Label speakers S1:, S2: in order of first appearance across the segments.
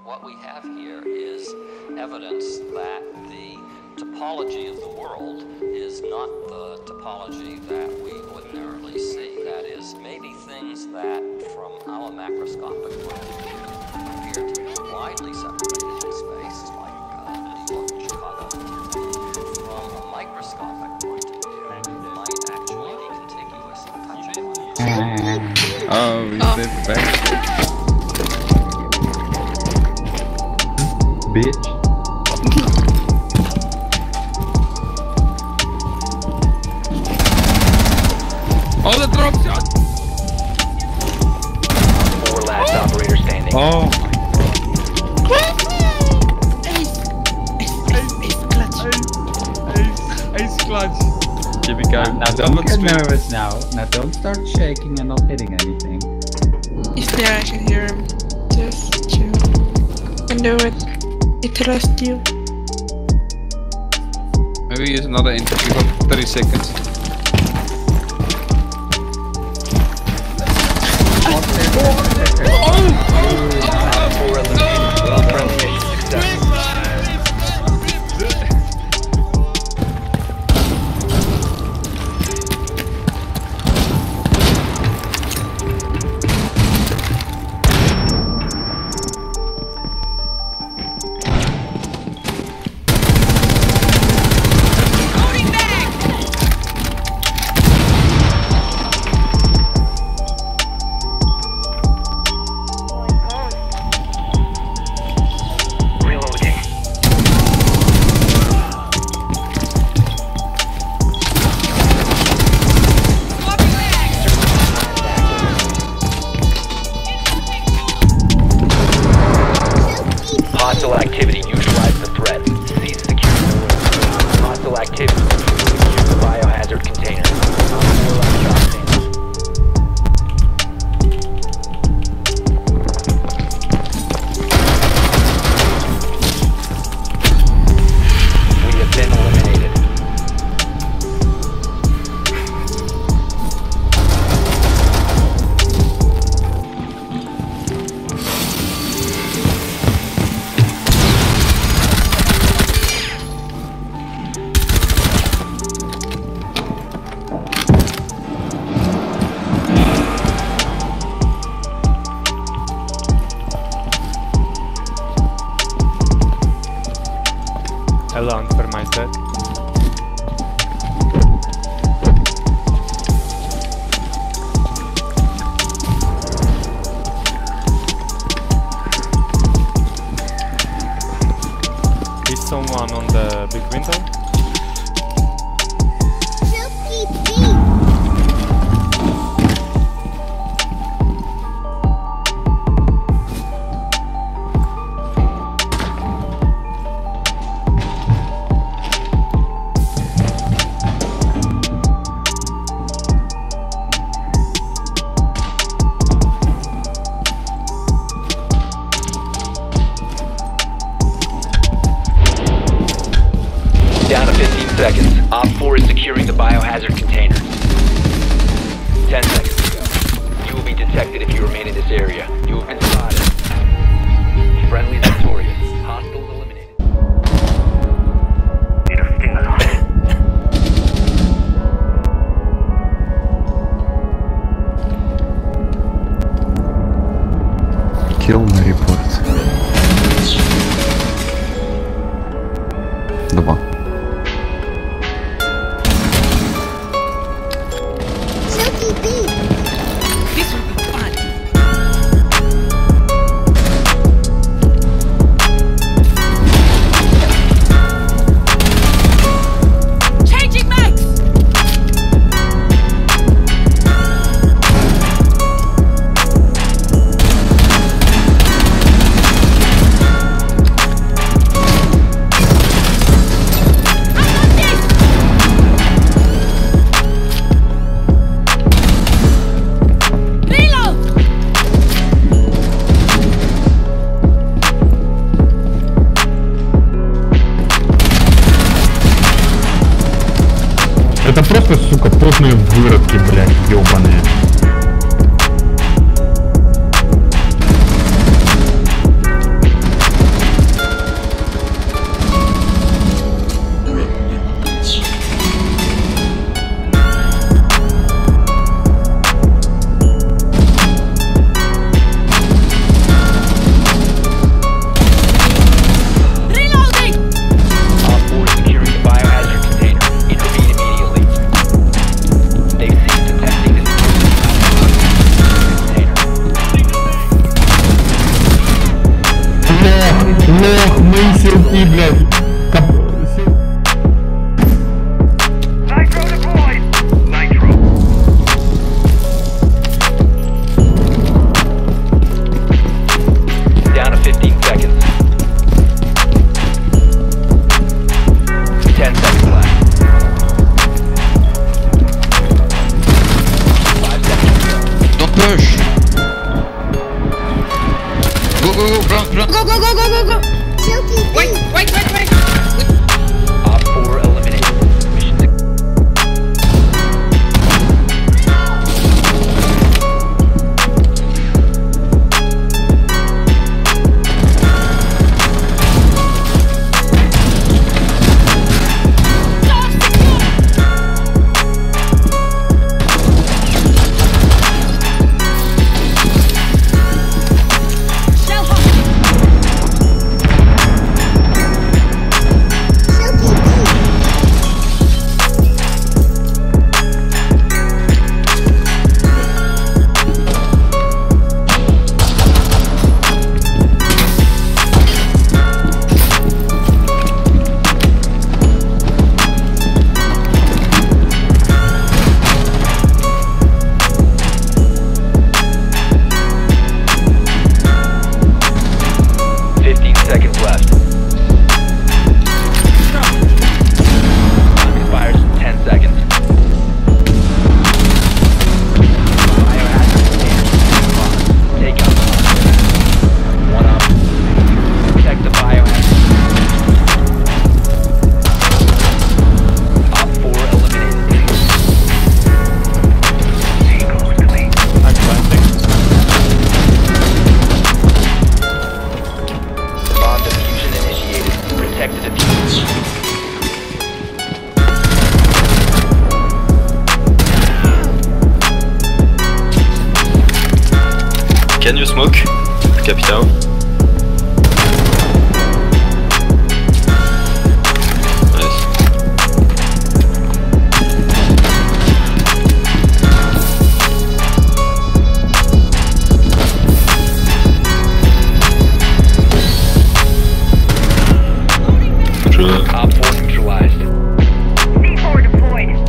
S1: what we have here is evidence that the topology of the world is not the topology that we ordinarily see. That is, maybe things that from our macroscopic point of view appear to be widely separated in space, like New York and Chicago, from a microscopic point of view, might actually be contiguous and touching.
S2: Oh, we did back.
S3: Bitch.
S2: Oh, the drop shot!
S4: 4 last operator standing.
S3: Oh
S2: Ace clutch. Here we go.
S3: now don't get nervous now. Now don't start shaking and not hitting anything.
S5: He's there, I can hear him. Just chill. You can do it. I trust you.
S2: Maybe use another entry. We got 30 seconds.
S4: Hostile activity, neutralize the threat. Cease security. Hostile activity, secure the biohazard container. We have been eliminated.
S6: Alarm for my set. Is someone on the big window?
S4: Down to 15 seconds. Op 4 is securing the biohazard container. 10 seconds to go. You will be detected if you remain in this area. You have been spotted. Friendly victorious. Hostiles eliminated.
S3: Kill на репорт. 2.
S5: This will be fun. Changing max.
S7: Это просто, сука, потные выродки, блядь, ёбаные. Лох, мои селки, блядь.
S4: Down to 15 seconds. 10 seconds left. 5 seconds to go.
S2: Don't push. Go, run.
S5: Go. Wait.
S4: Op 4 eliminated. Mission success.
S8: Can you smoke, Capital? Nice. Controller.
S4: Op 4 neutralized.
S9: C4 deployed.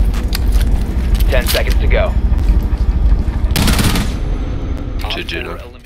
S9: 10 seconds to go.
S8: GG.